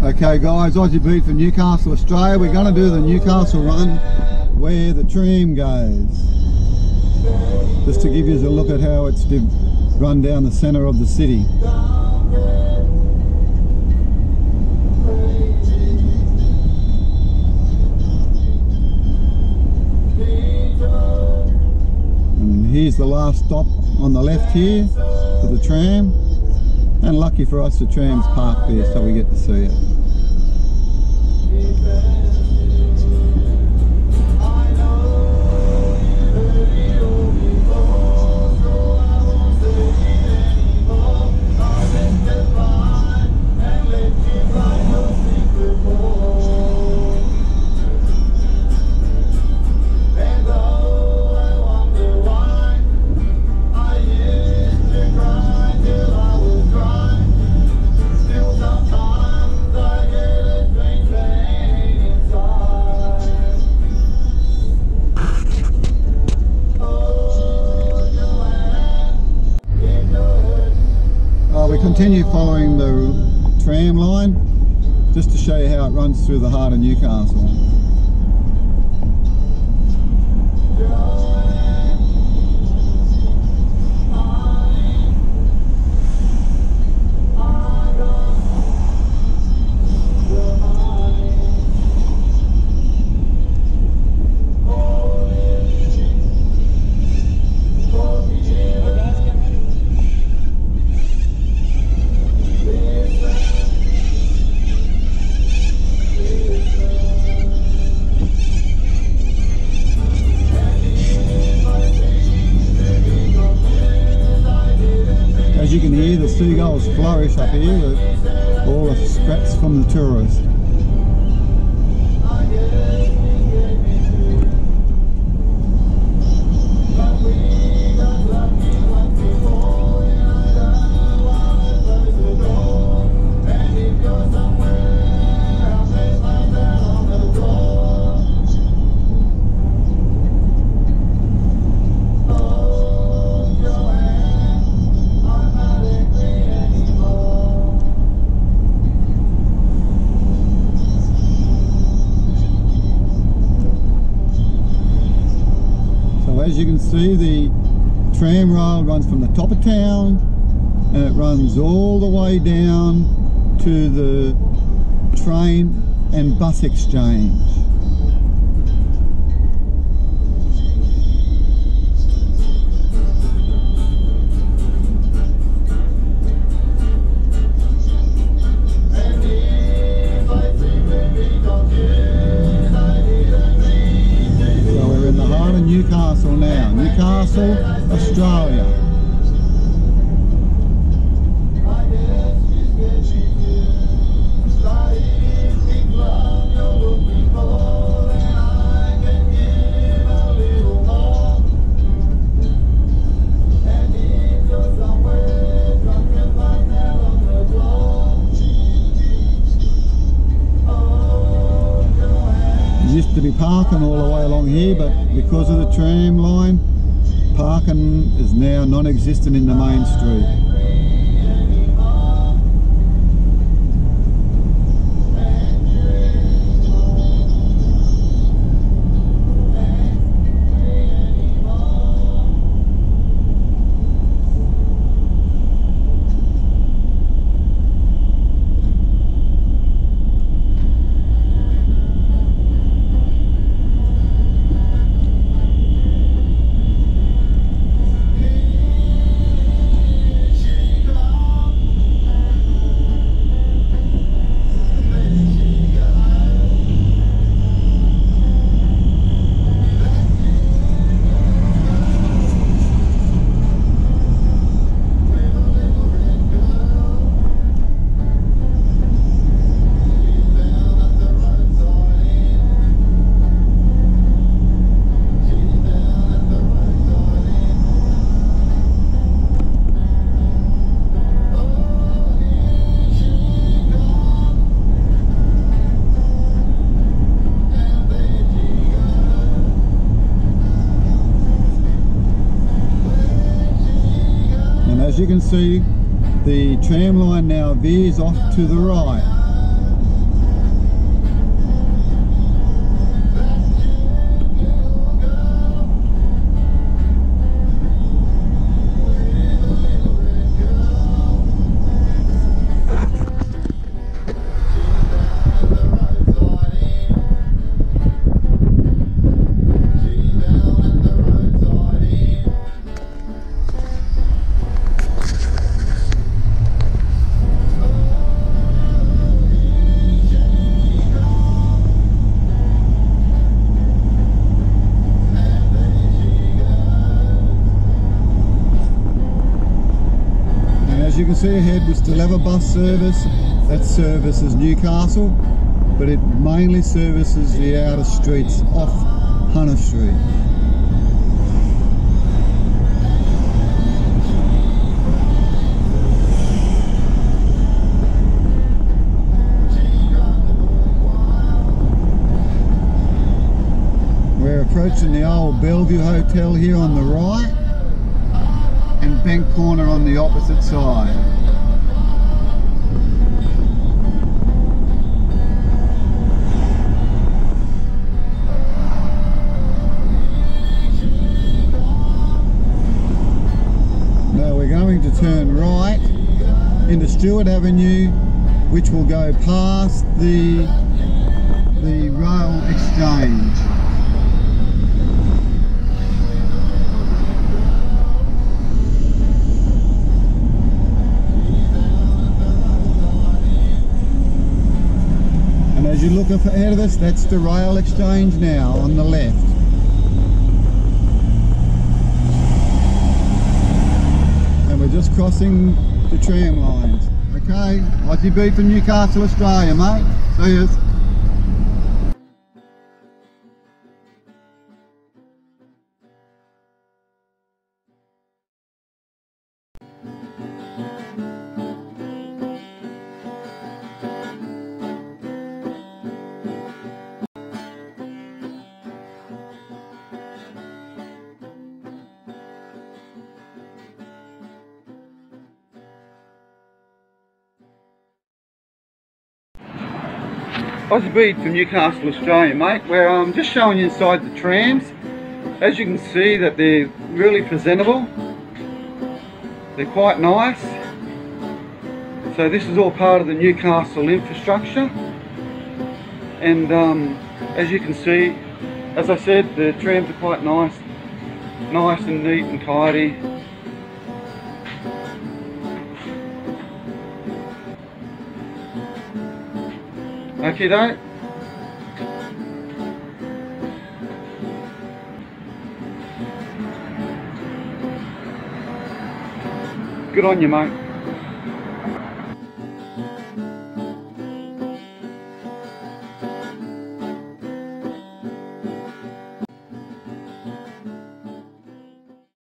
Okay guys, aussiebede from Newcastle, Australia. We're going to do the Newcastle run where the tram goes. Just to give you a look at how it's run down the centre of the city. And here's the last stop on the left here for the tram. And lucky for us, the tram's parked there, so we get to see it. Continue following the tram line just to show you how it runs through the heart of Newcastle. As you can hear, the seagulls flourish up here with all the scraps from the tourists. As you can see, the tram rail runs from the top of town and it runs all the way down to the train and bus exchange. Newcastle now, Newcastle, Australia. Used to be parking all the way along here, but because of the tram line, parking is now non-existent in the main street. As you can see, the tram line now veers off to the right. As you can see ahead, we still have a bus service that services Newcastle, but it mainly services the outer streets off Hunter Street. We're approaching the old Bellevue Hotel here on the right, and Bank Corner on the opposite side. Now we're going to turn right into Stewart Avenue, which will go past the rail exchange. As you look ahead of us, that's the rail exchange now on the left. And we're just crossing the tram lines. Okay, Aussiebede from Newcastle, Australia, mate. See yous. Aussiebede from Newcastle, Australia, mate. We're just showing you inside the trams. As you can see, that they're really presentable. They're quite nice. So this is all part of the Newcastle infrastructure. And as you can see, as I said, the trams are quite nice and neat and tidy. Okay, though. Good on you, mate.